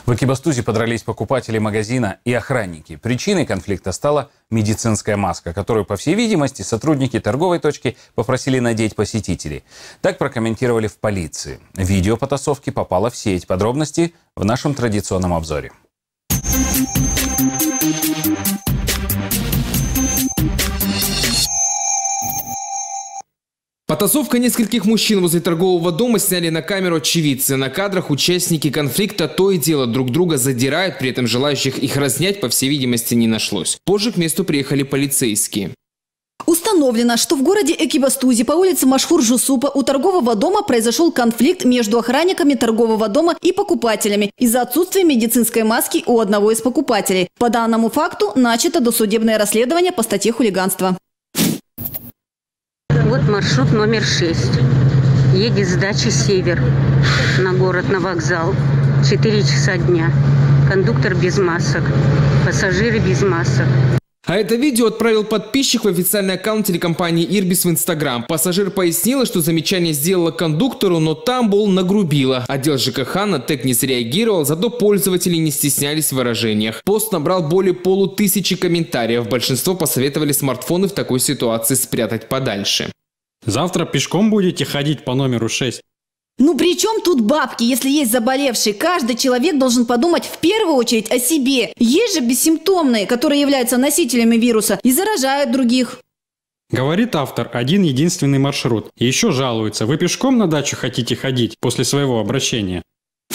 В Экибастузе подрались покупатели магазина и охранники. Причиной конфликта стала медицинская маска, которую, по всей видимости, сотрудники торговой точки попросили надеть посетителей. Так прокомментировали в полиции. Видео потасовки попало в сеть. Подробности в нашем традиционном обзоре. Потасовка нескольких мужчин возле торгового дома сняли на камеру очевидцы. На кадрах участники конфликта то и дело друг друга задирают, при этом желающих их разнять, по всей видимости, не нашлось. Позже к месту приехали полицейские. Установлено, что в городе Экибастузе по улице Машхур-Жусупа у торгового дома произошел конфликт между охранниками торгового дома и покупателями из-за отсутствия медицинской маски у одного из покупателей. По данному факту начато досудебное расследование по статье хулиганства. Вот маршрут номер 6. Едет с дачи «Север» на город, на вокзал. 4 часа дня. Кондуктор без масок. Пассажиры без масок. А это видео отправил подписчик в официальный аккаунт телекомпании «Ирбис» в Инстаграм. Пассажир пояснила, что замечание сделала кондуктору, но там, мол, нагрубила. Отдел ЖКХ на тег не среагировал, зато пользователи не стеснялись в выражениях. Пост набрал более 500 комментариев. Большинство посоветовали смартфоны в такой ситуации спрятать подальше. Завтра пешком будете ходить по номеру 6? Ну при чем тут бабки, если есть заболевший? Каждый человек должен подумать в первую очередь о себе. Есть же бессимптомные, которые являются носителями вируса и заражают других. Говорит автор, один единственный маршрут. И еще жалуется, вы пешком на дачу хотите ходить после своего обращения?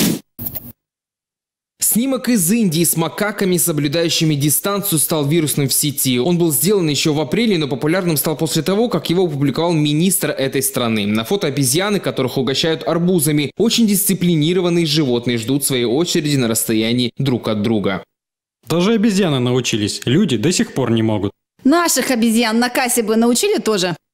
Снимок из Индии с макаками, соблюдающими дистанцию, стал вирусным в сети. Он был сделан еще в апреле, но популярным стал после того, как его опубликовал министр этой страны. На фото обезьяны, которых угощают арбузами. Очень дисциплинированные животные ждут своей очереди на расстоянии друг от друга. Даже обезьяны научились, люди до сих пор не могут. Наших обезьян на кассе бы научили тоже.